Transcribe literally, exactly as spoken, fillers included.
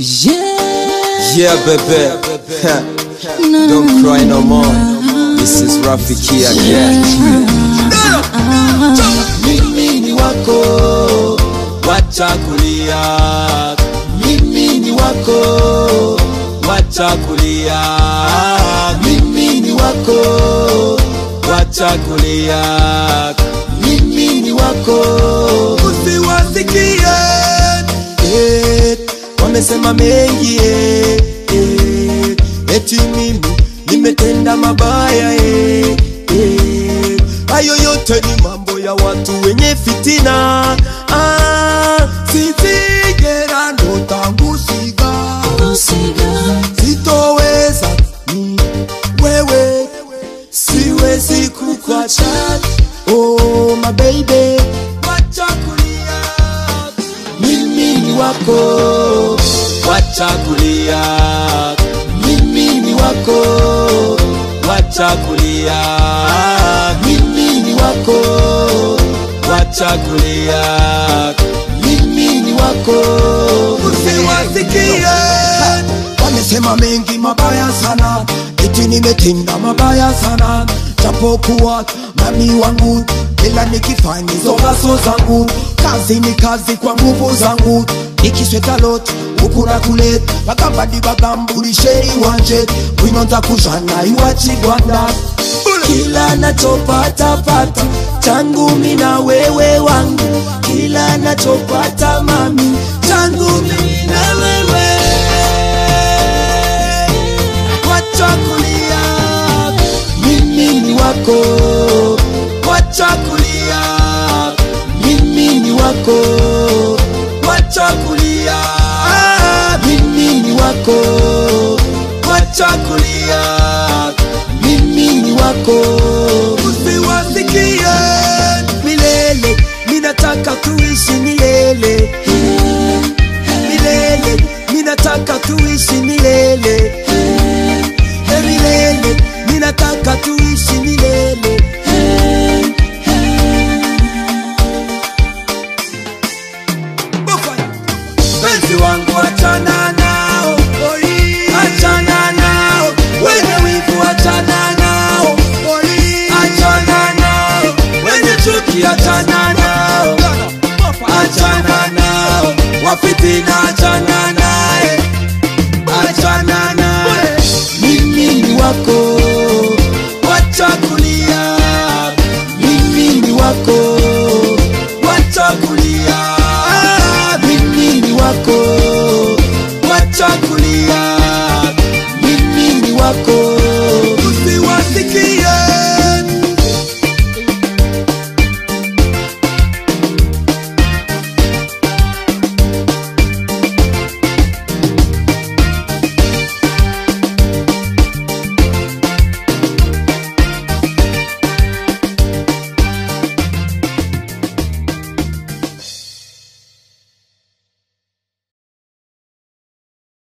Yeah, yeah, baby. Don't cry no more. This is Rafiki again. Mimi ni wako, wacha kulia. Mimi ni wako, wacha kulia. Mimi ni wako, wacha kulia. Mimi ni wako, usiwasikie. Eh, wamesema mengi eh, eh, eti mimi nimetenda mabaya eh, eh. Hayo yote ni mambo ya watu wenye fitina. Ah, sitijera ndo tangu siga, sitoweza ni wewe, siwezi kukuacha. Oh my baby, wacha kulia. Mimi ni wako, wacha kulia. Mimi ni wako, wacha kulia. Mimi ni wako, wacha kulia. Mimi ni wako, usiwasikie. Wamesema mengi mabaya sana, eti nimetenda mabaya sana. Japokuwa mami wangu, ila nikifanya hizo gaso zangu. Kazi ni kazi kwa nguvu zangu, nikisweta lot ukura kulet bakambadi bagamburi sheri wanje winonza kujana iwachi Rwanda. Kila nachopata pata changu mina wewe wangu, kila nachopata mami changu mina wewe. Wacha kulia, mimi ni wako, wacha kulia. Mimi ni wako, wacha kulia. Mimi ni wako, wacha kulia. Mimi ni wako, usiwasikie. Milele, minataka tuishi milele. Milele, minataka tuishi milele. Milele, minataka tuishi milele. Penzi wangu achana nao, achana nao. Wenye wivu achana nao, achana nao. Wenye chuki achana nao, achana nao. Wafitina